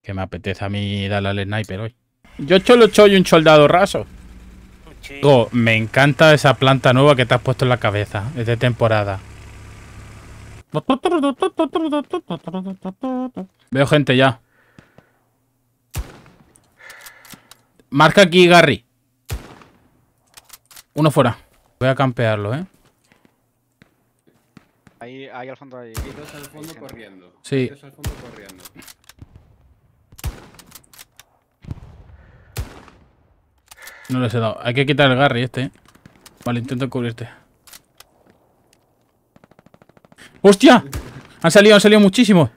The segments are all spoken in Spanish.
Que me apetece a mí darle al sniper hoy. Yo cholo soy un soldado raso. Oh, me encanta esa planta nueva que te has puesto en la cabeza. Es de temporada. Veo gente ya. Marca aquí, Gary. Uno fuera. Voy a campearlo, ¿eh? Ahí al fondo hay. Dos al fondo corriendo. Sí. Dos al fondo corriendo. No les he dado. Hay que quitar el Gary este, ¿eh? Vale, intento cubrirte. ¡Hostia! Han salido muchísimos.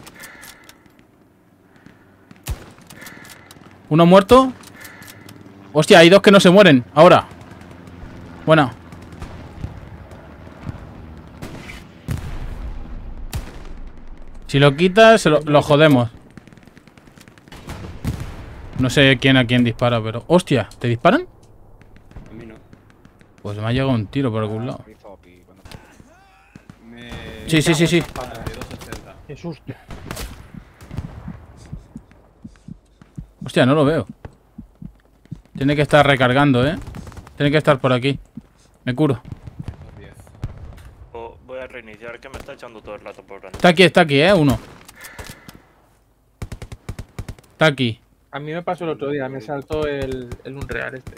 Uno muerto. Hostia, hay dos que no se mueren. Ahora. Buena. Si lo quitas, lo jodemos. No sé quién a quién dispara, pero... ¡Hostia! ¿Te disparan? A mí no. Pues me ha llegado un tiro por algún lado. Me... Sí. De 280. Qué susto. Hostia, no lo veo. Tiene que estar recargando, ¿eh? Tiene que estar por aquí. Me curo. 10. Voy a reiniciar, que me está echando todo el rato por grande. Está aquí, uno. Está aquí. A mí me pasó el otro día, me saltó el Unreal este.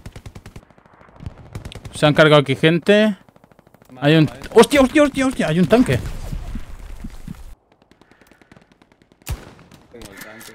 Se han cargado aquí gente. Hay un... ¡Hostia! Hay un tanque. Tengo el tanque.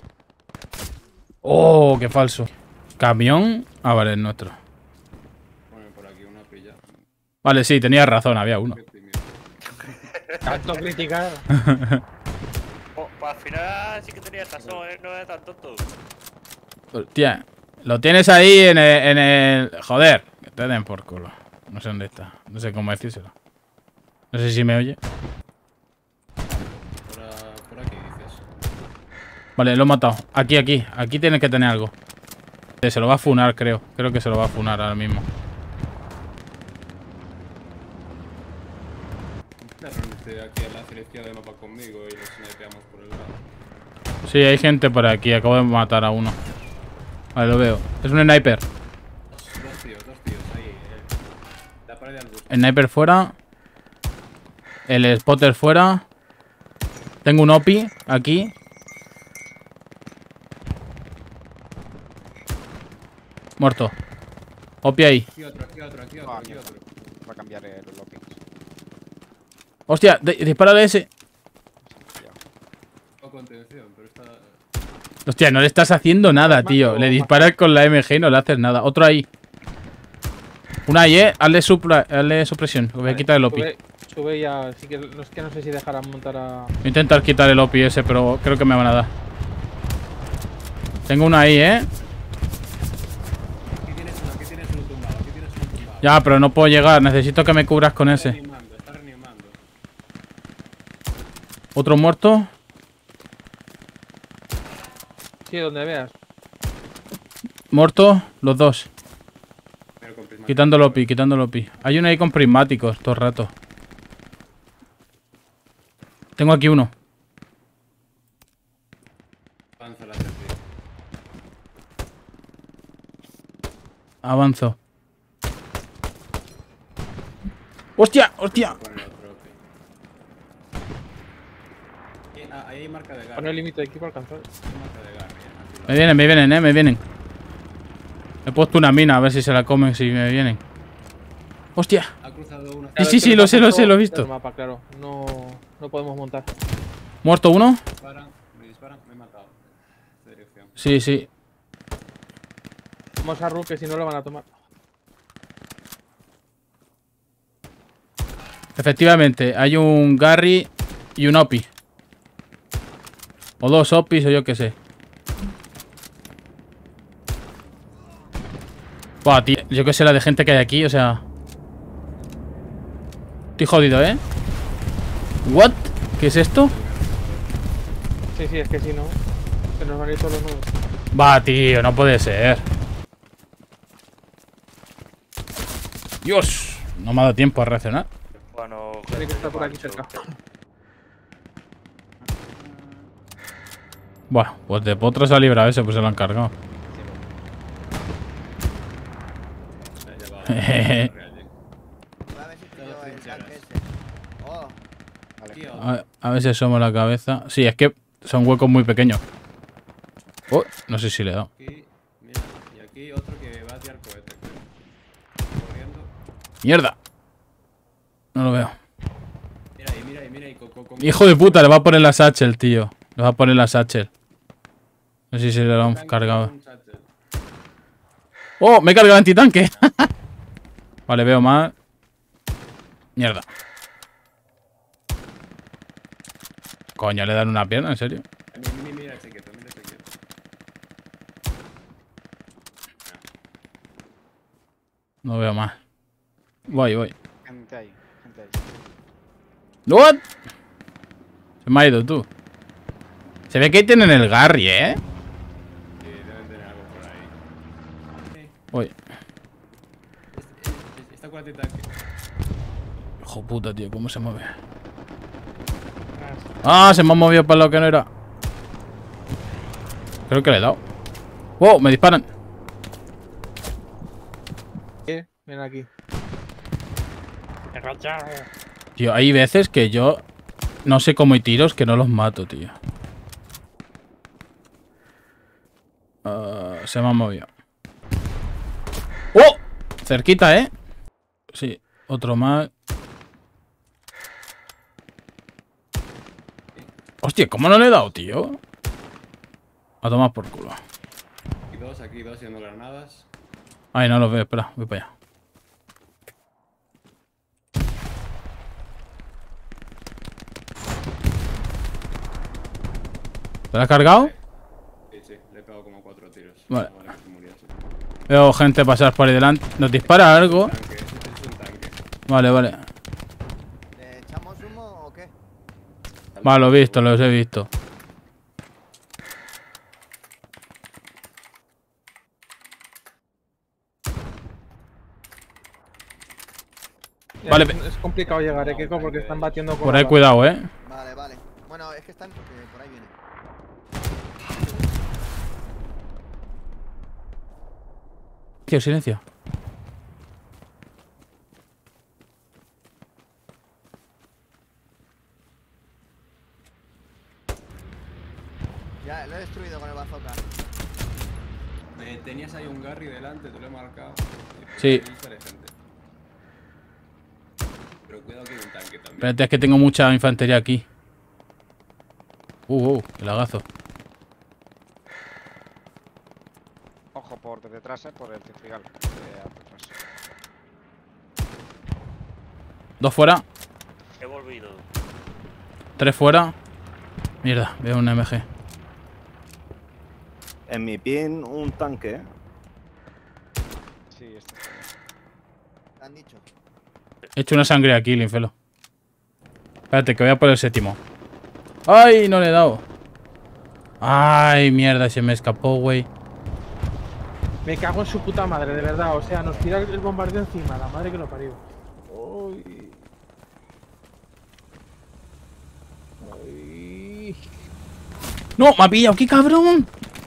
¡Oh! ¡Qué falso! Camión. Ah, vale, es nuestro. Bueno, por aquí una pilla. Vale, sí, tenías razón, había uno. Qué tímido. Tanto criticar. Pues al final sí que tenías razón, no es tan tonto. Hostia. Lo tienes ahí en el... Joder. Que te den por culo. No sé dónde está. No sé cómo decírselo. No sé si me oye. Por aquí dices. Vale, lo he matado. Aquí. Aquí tienes que tener algo. Se lo va a funar, creo. Creo que se lo va a funar ahora mismo. Reúnete aquí a la selección de mapa conmigo y los snipeamos por el lado. Sí, hay gente por aquí. Acabo de matar a uno. Vale, lo veo. Es un sniper. Dos tíos ahí. La pared de arbusto. Sniper fuera. El spotter fuera. Tengo un OPI aquí. Muerto. OPI ahí. Aquí otro. Va a cambiar el lobby. Hostia, dispárale ese. O contención, pero está... Hostia, no le estás haciendo nada, tío. Le disparas con la MG y no le haces nada. Otro ahí. Una ahí, Hazle supresión. Voy a quitar el OPI. Sube ya, así que no sé si dejarán montar a... Voy a intentar quitar el OPI ese, pero creo que me van a dar. Tengo una ahí, Aquí tienes uno tumbado. Ya, pero no puedo llegar. Necesito que me cubras con ese. Está reanimando. Otro muerto. Sí, donde veas. Muerto. Los dos. Pero con prismático. Quitando el OPI. Hay uno ahí con prismáticos todo el rato. Tengo aquí uno. Avanza la tercera. Avanzo. ¡Hostia! Con el otro, ok. Ahí hay marca de garra. Pon el límite de equipo alcanzar. Hay marca de garra. Aquí Me vienen. He puesto una mina a ver si se la comen, si me vienen. ¡Hostia! ha cruzado una. Sí, lo sé, lo he visto. El mapa, claro. No podemos montar. ¿Muerto uno? Me disparan, me he matado. De dirección. Sí. Vamos a Ru, que si no lo van a tomar. Efectivamente, hay un Gary y un OPI. O dos OPIs o yo qué sé. Buah, tío, yo qué sé la de gente que hay aquí, o sea... Estoy jodido, ¿eh? ¿What? ¿Qué es esto? Sí, es que si no, se nos van a ir todos los nudos. Va, tío, no puede ser. Dios, no me ha dado tiempo a reaccionar. Bueno, Tiene que estar por aquí cerca. Buah, pues de potro se ha librado ese, pues se lo han cargado. Ya va. Jejeje. A ver si pillo el tanque ese. Oh, Tío, A ver si asomo la cabeza. Sí, es que son huecos muy pequeños. Oh, no sé si le he dado. aquí, mira, y aquí otro que va a tirar cohete, creo. Corriendo. ¡Mierda! No lo veo. Mira ahí, Hijo de puta, le va a poner la satchel, tío. Le va a poner la satchel. No sé si se lo han cargado. ¡Oh! Me he cargado el antitanque. Vale, veo más. Mierda. Coño, le dan una pierna, ¿en serio? Mira ese quieto, mira ese quieto. No veo más. Voy. Gente ahí, gente ahí. ¿What? Se me ha ido tú. Se ve que tienen el Garry, ¿eh? Sí, deben tener algo por ahí. Voy. Está con antitanque. Hijo puta, tío, ¿cómo se mueve? Ah, se me ha movido para lo que no era. Creo que le he dado. ¡Wow! Me disparan. Ven aquí. Tío, hay veces que yo no sé cómo hay tiros que no los mato, tío. Se me ha movido. ¡Oh! Cerquita, ¿eh? Sí, otro más. Hostia, ¿cómo no le he dado, tío? A tomar por culo. Aquí dos yendo granadas. Ay, no los veo, espera, voy para allá. ¿Te lo has cargado? Sí, le he pegado como 4 tiros. Vale. Que se muriese. Veo gente pasar por ahí delante. ¿Nos dispara algo? Tanque, ese es un tanque. Vale. ¿le echamos humo o qué? Vale, lo he visto, los he visto. Vale, Es complicado llegar, Keko, porque están batiendo con por ahí la- cuidado, Vale, vale. Bueno, es que están porque por ahí viene. Tío, silencio. Ya, lo he destruido con el bazooka. Tenías ahí un Garry delante, te lo he marcado. Sí. Ahí sale gente. Pero cuidado que hay un tanque también. Espérate, es que tengo mucha infantería aquí. El lagazo. Ojo por detrás, por el trigal. Detrás. 2 fuera, He volvido. 3 fuera. Mierda, veo un MG. En mi pin un tanque, ¿eh? Sí, este está bien. ¿Te han dicho? He hecho una sangre aquí, Linfelo. Espérate, que voy a por el séptimo. ¡Ay! No le he dado. ¡Ay, mierda! Se me escapó, güey. Me cago en su puta madre, de verdad. O sea, nos tira el bombardeo encima, la madre que lo parió. Uy. Uy. ¡No! ¡Me ha pillado! ¡Qué cabrón!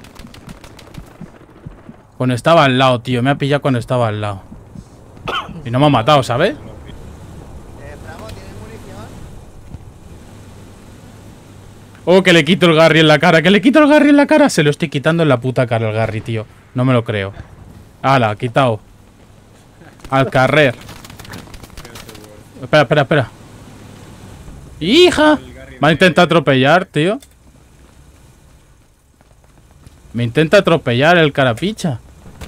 Cuando estaba al lado, tío. Me ha pillado cuando estaba al lado. Y no me ha matado, ¿sabes? Frago, ¿tienes munición? Oh, que le quito el Garry en la cara. ¡Que le quito el Garry en la cara! Se lo estoy quitando en la puta cara el Garry, tío. No me lo creo. ¡Hala! Quitado. Al carrer. Espera. ¡Hija! Me ha intentado atropellar, tío. Me intenta atropellar el carapicha.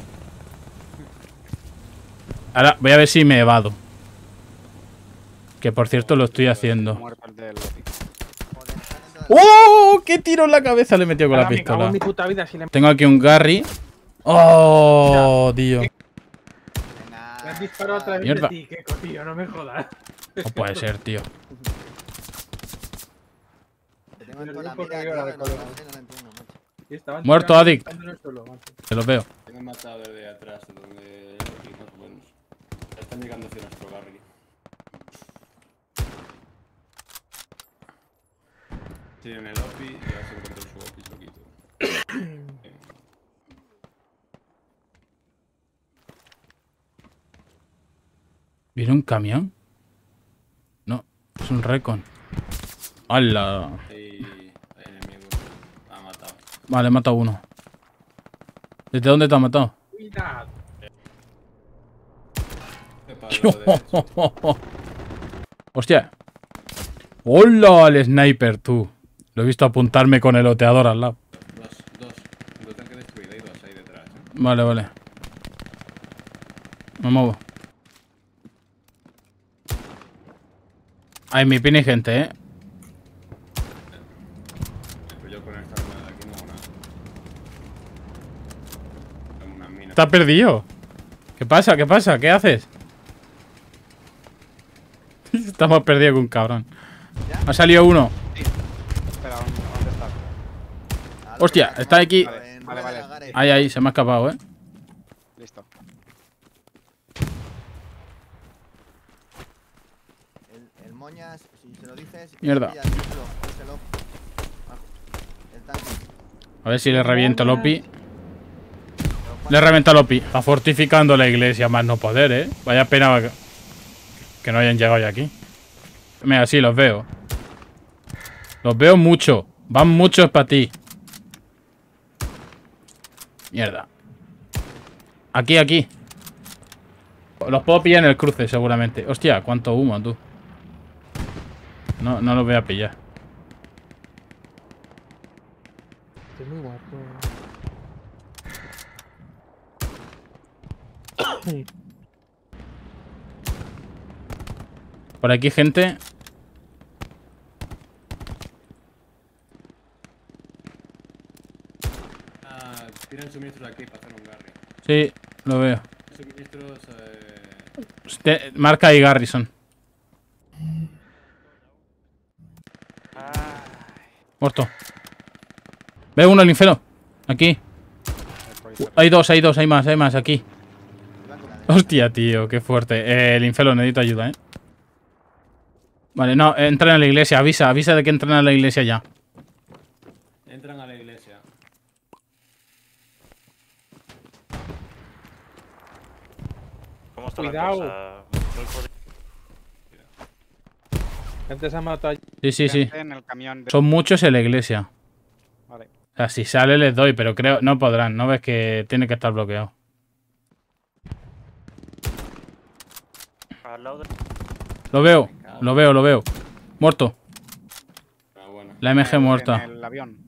Ahora voy a ver si me evado. Que por cierto lo estoy haciendo. Muerto el del lobby. Joder, están dentro de ¡Oh! ¡Qué tiro en la cabeza le he metido con la Ahora me cago pistola! en mi puta vida si le Tengo aquí un Garry. ¡Oh, tío! Venga. me han disparado otra vez Mierda. de ti, Keko, tío. No me jodas. No puede ser, tío. Te tengo en toda la Porque mira, yo tío, la que no recuerdo. lo sé, no lo entiendo, macho. Y estaban Muerto, tirando- Addict. tirando en el suelo, macho. Se los veo. Me han matado desde atrás, de donde aquí más o menos. Ya están llegando hacia nuestro Garry. Sí, en el OPI, ya se encuentra en su OPI, lo quito. ¿Tiene un camión? No, es un recon. ¡Hala! Hay enemigos. Ha matado. Vale, he matado uno. ¿Desde dónde te ha matado? Cuidado. ¿Qué pasa? ¡Hostia! ¡Hola! El sniper, tú. Lo he visto apuntarme con el oteador al lado. Dos. Lo tengo que destruir. Hay dos ahí detrás. Vale, vale. Me muevo. Hay mi pin y gente, ¿eh? Pero yo con esta arma de aquí no hago nada. Tengo una mina. ¿Estás perdido? ¿Qué pasa? ¿Qué pasa? ¿Qué haces? Estamos perdidos con un cabrón. Ha salido uno. Espera, ¿dónde está? Hostia, está aquí. Vale. Ahí, se me ha escapado, ¿eh? Listo. El moñas, si se lo dices. Mierda. Díselo. El tanque. A ver si le reviento el OPI. Le reventa el OPI. Está fortificando la iglesia, más no poder, ¿eh? Vaya pena que no hayan llegado ya aquí. Mira, sí, los veo. Los veo mucho. Van muchos para ti. Mierda. Aquí. Los puedo pillar en el cruce, seguramente. Hostia, cuánto humo, tú. No los voy a pillar. Estoy muy guapo. Por aquí, gente. Tiran suministros aquí para hacer un Garry. Sí, lo veo. Suministros. Marca ahí Garrison. Muerto. Veo uno, el infero. Aquí. Hay dos, hay más, aquí. Hostia, tío, qué fuerte. El infelo, necesito ayuda, Vale, no, entran a la iglesia. Avisa de que entran a la iglesia ya. Entran a la iglesia. ¿Cómo está Cuidado. la cosa? Gente se ha matado allí. Sí. Gente en el camión de... Son muchos en la iglesia. Vale. O sea, si sale les doy, pero creo... No podrán, ¿no ves que tiene que estar bloqueado? Al lado de... Lo veo. Muerto. Ah, bueno. La MG muerta. En el avión.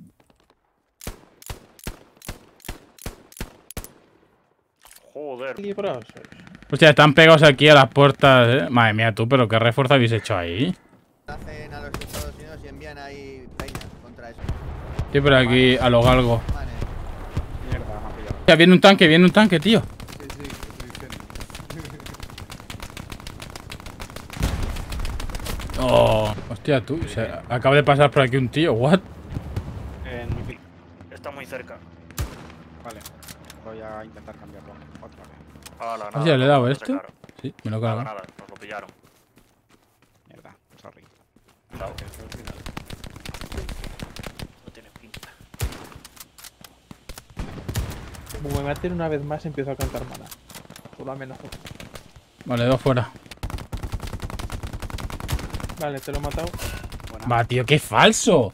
Joder. Librosos. Hostia, están pegados aquí a las puertas, Madre mía, tú, pero qué refuerzo habéis hecho ahí. Hacen a los Estados Unidos y envían ahí peñas contra eso. Estoy por aquí a lo galgo. Vale. Mierda, me ha pillado. Hostia, viene un tanque, tío. Oh, hostia, tú. Acaba de pasar por aquí un tío. What? En mi pick. Está muy cerca. Vale. Voy a intentar cambiarlo. Otra vez. Ala, nada, Hostia, ¿le he dado no esto? se sacaron. Sí, me lo Nada, cargo. nada, nos lo pillaron. Mierda, sorry. No tiene pinta. Como me maten una vez más, empiezo a cantar mana. Solo amenazo. Vale, dos fuera. Vale, te lo he matado. Va, tío, qué falso.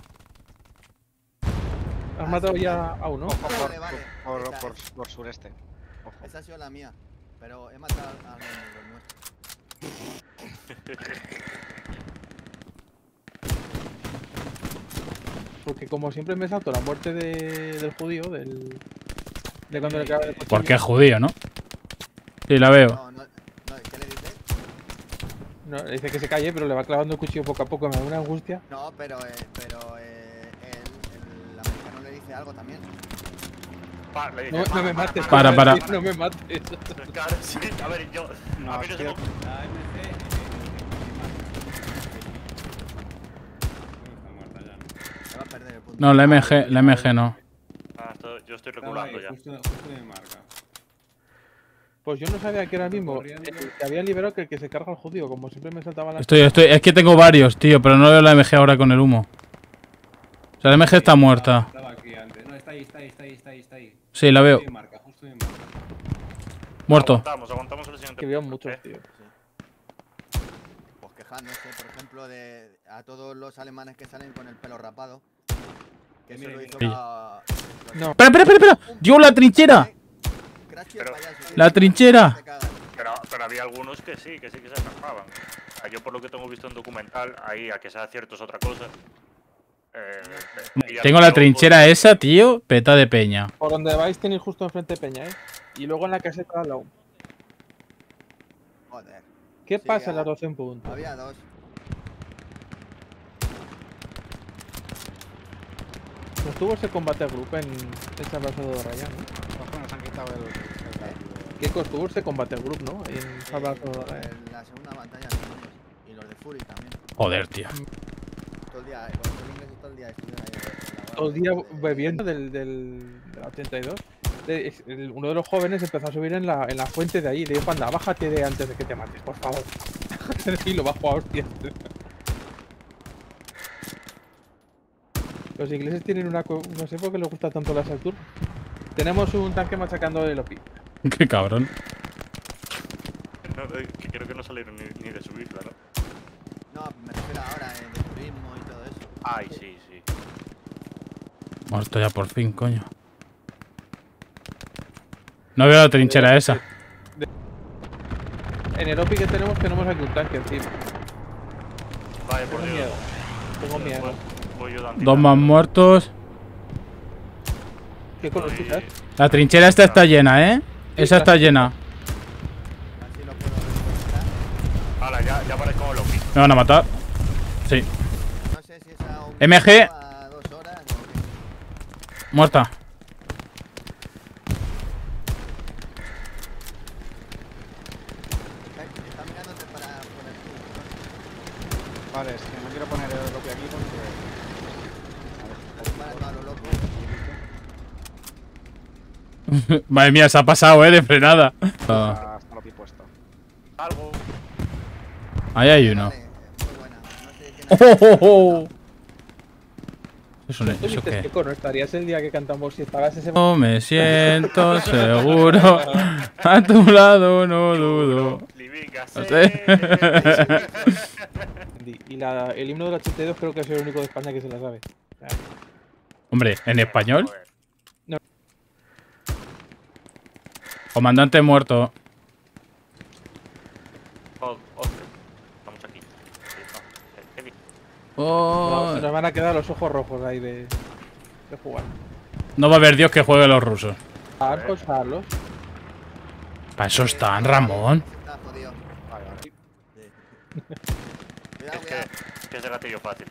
Has matado ya a uno. Ojo Vale. por sureste. Ojo. Esa ha sido la mía. Pero he matado a los nuestros. Porque como siempre me salto la muerte del judío, de cuando le cae el coche. Porque es judío, ¿no? Sí, la veo. No, ¿qué le dices? No, le dice que se calle, pero le va clavando el cuchillo poco a poco, me da una angustia. No, pero el americano le dice algo también. Le dice, No me mates. Para. No me mates. Claro, sí. A ver, yo... No, a mí no se me... La AMC. Está muerta ya, ¿no? Se va a perder el punto. No, la MG no. Yo estoy Estaba regulando ahí, ya. justo me marca. Pues yo no sabía que era el mismo. Corriendo. Que había liberado que el que se carga al judío, como siempre me saltaba la. Estoy. Es que tengo varios, tío, pero no veo la MG ahora con el humo. O sea, la MG está muerta. Estaba aquí antes. No, está ahí. Sí, la veo. Justo me marca. Muerto. Aguantamos el siguiente. Que veo punto, muchos, ¿eh? tío. quejándose, por ejemplo, a todos los alemanes que salen con el pelo rapado. Que eso lo hizo No. Espera. ¡Dios, la trinchera! Crash y el payaso. La trinchera. Pero había algunos que sí se escapaban. O sea, yo por lo que tengo visto en documental, ahí a que sea cierto es otra cosa. Tengo la trinchera esa, tío, peta de peña. Por donde vais tenéis justo enfrente Peña, ¿eh? Y luego en la caseta al lado. Joder. ¿Qué Sí, pasa a ya. las 12 en punto? Había dos. No estuvo ese combate group en San Salvador de Ryan, ¿no? Ojo, nos han quitado el ¿Qué estuvo ese combate group, no? En San Salvador de Ryan. En la segunda batalla tenemos. Y los de Fury también. Joder, tío. Todo el día, los ingleses todo el día estuvieron ahí. Todo el día bebiendo del 82. Uno de los jóvenes empezó a subir en la fuente de ahí. Le dijo, anda, bájate de antes de que te mates, por favor. Y lo bajó a hostias. Los ingleses tienen una... No sé por qué les gusta tanto la Saturn. Tenemos un tanque machacando el OPI. Qué cabrón. No, que creo que no salieron ni de subirla, ¿no? No, me refiero ahora de turismo y todo eso. Ay, sí. Muerto ya por fin, coño. No veo la trinchera esa. En el OPI que tenemos aquí un tanque encima. Vale, por Tengo Dios. miedo. Tengo miedo. Voy yo de Dos más muertos. ¿Qué color quitas? La trinchera esta está llena, ¿eh? Esa está llena. Así lo puedo recuperar. Hala, ya parezco como Loki. Me van a matar. Sí. No sé si es a un MG. a 2 horas o qué. Muerta. Está mirándote para poner tú. Vale, es que no quiero poner el bloque aquí porque... Para todo lo loco. Madre mía, se ha pasado, de frenada. Está lo que he puesto. Algo. Ahí hay uno. Vale, muy buena. No sé quién ¿Eso, ¿Tú eso viste qué? qué cono estarías el día que cantamos si estabas ese... No me siento seguro. A tu lado no dudo. Livinga, No sé. Y el himno del 82 creo que es el único de España que se la sabe. Hombre, ¿en español? Joder. Comandante muerto. Estamos aquí. Oh, Nos van a quedar los ojos rojos ahí de jugar. no va a haber Dios que juegue los rusos. Posarlos. Para eso están, Ramón. está jodido. Vale. Cuidado, Es cuidado. que es de gatillo fácil.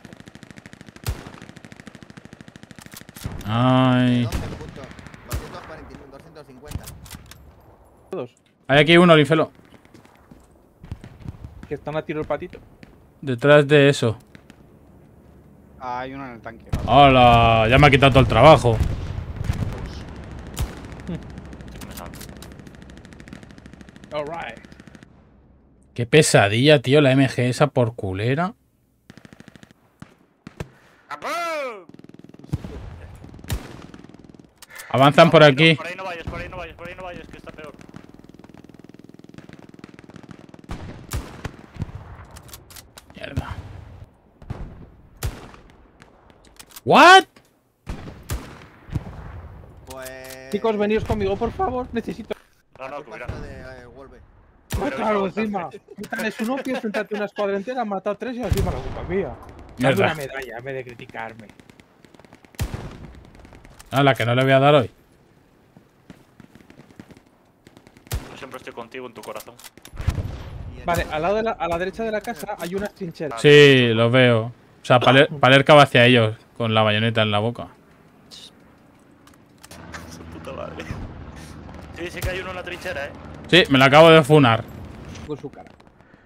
Ay. 12 puntos. 250. Todos. Hay aquí uno, Linfelo. Que están a tiro el patito. Detrás de eso. Hay uno en el tanque. ¡Hala! Ya me ha quitado todo el trabajo. Me salto. Alright. Qué pesadilla, tío, la MG esa por culera. ¡Capón! Avanzan por aquí. Por ahí no vayas, que está peor. Mierda. ¿What? Pues. Chicos, veníos conmigo, por favor. Necesito... No, que mira. de Wolve. Ah, claro, encima. Es un opio, enfrentarte a una escuadra entera, han matado 3 y encima la culpa mía. Dame Mierda. una medalla en vez de criticarme. Ah, la que no le voy a dar hoy. Yo siempre estoy contigo en tu corazón. Vale, al lado a la derecha de la casa hay unas trincheras. Sí, lo veo. O sea, Palerca va hacia ellos con la bayoneta en la boca. Su puta madre. Sí que hay uno en la trinchera, Sí, me la acabo de funar. Con su cara.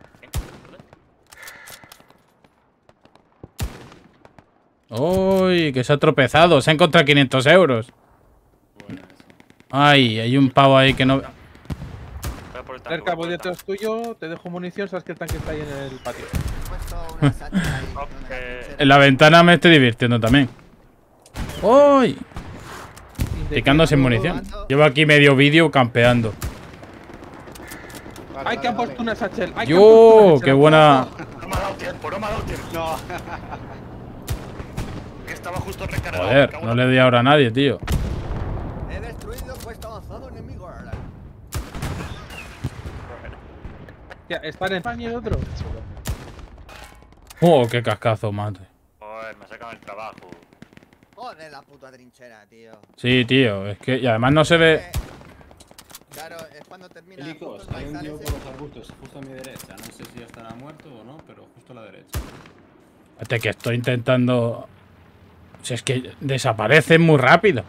Uy, que se ha tropezado. Se ha encontrado 500 euros. Buena esa. Ay, hay un pavo ahí que no... Voy a por el tanque, Cerca, voy voy a por el detrás tuyo, te dejo munición, sabes que el tanque está ahí en el patio. He puesto una sacha ahí. donde la trinchera. En la ventana me estoy divirtiendo también. ¡Uy! Picando sin munición. Llevo aquí medio vídeo campeando. Vale, ¡Ay, que han vale, puesto una satchel! ¡Ay, que han puesto ¡Yo! una satchel! ¡Qué buena! tanque. No me ha dado tiempo, no me ha dado tiempo. No. Que estaba justo recargado. me Joder, cago no en le di ahora a nadie, tío. He destruido puesto avanzado enemigo. Hostia, ¿están en España y otro? Oh, qué cascazo, madre. Joder, me sacan el trabajo. Joder, la puta trinchera, tío. Sí, tío, es que... Y además no se ve... Claro, es cuando termina. Helicos, justo el hay un maizal tío ese. por los arbustos, justo a mi derecha. No sé si ya estará muerto o no, pero justo a la derecha. Espérate, que estoy intentando... Si es que desaparecen muy rápido.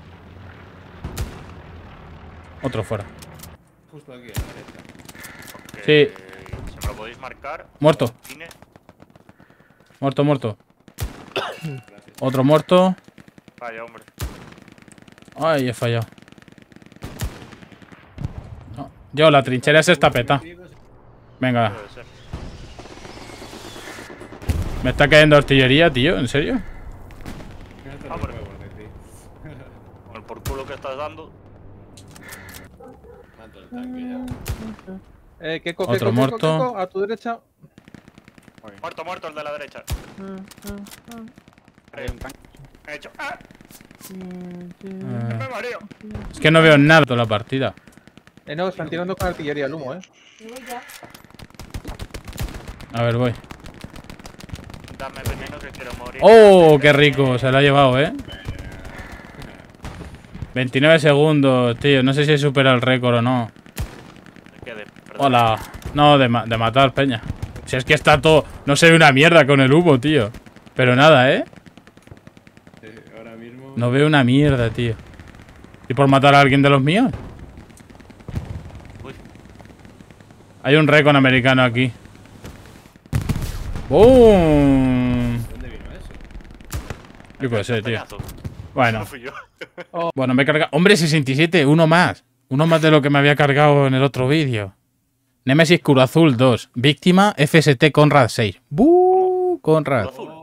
Otro fuera. Justo aquí a la derecha. Que, Sí. Si me lo podéis marcar. Muerto. Cine. Muerto, muerto. Gracias. Otro muerto. Vaya, hombre. Ay, he fallado. No. Yo, la trinchera se está peta. Venga. Puede ser. Me está cayendo artillería, tío. ¿En serio? Fíjate los Hombre. huevos de ti. Con el por culo que estás dando. Mato el tanque ya. Keiko, Otro Keiko, muerto. Keiko, a tu derecha. Muerto, muerto el de la derecha. Hay un tanque. He hecho. ¡Ah! Eh, Me mareo. es que no veo nada toda la partida. No, están tirando con artillería el humo, A ver, voy. Dame veneno que quiero morir. ¡Oh, qué rico! Se lo ha llevado, ¿eh? 29 segundos, tío. No sé si he superado el récord o no. Hola. No, de matar, peña. Si es que está todo... No se ve una mierda con el humo, tío. Pero nada, ¿eh? Ahora mismo. No veo una mierda, tío. ¿Y por matar a alguien de los míos? Uy. Hay un recon americano aquí. ¡Boom! ¿Dónde vino eso? Yo qué sé, tío. Peñazo. Bueno. No fui yo. Bueno, me he cargado... ¡Hombre, 67! Uno más. Uno más de lo que me había cargado en el otro vídeo. Nemesis Curo Azul 2. Víctima FST Conrad 6. ¡Buh! Conrad. Azul.